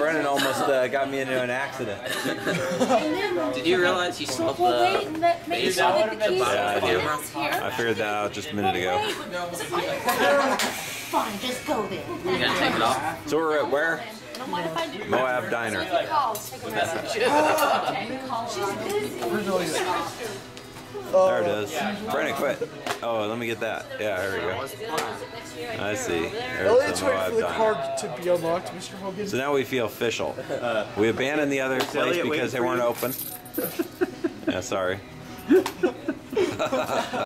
Brennan almost got me into an accident. Did you realize you still have the Maybe so that the keys Yeah, I do. here. I figured that out just a minute ago. Fine, just go there. You gonna take it off? So we're at where? Moab Diner. There it is. Brennan, quit. Oh, let me get that. Yeah, here we go. I see. There's Elliot's the waiting Moab for the Diner. card to be unlocked, Mr. Hogan. So now we feel official. We abandoned the other place because they weren't open. Yeah, sorry.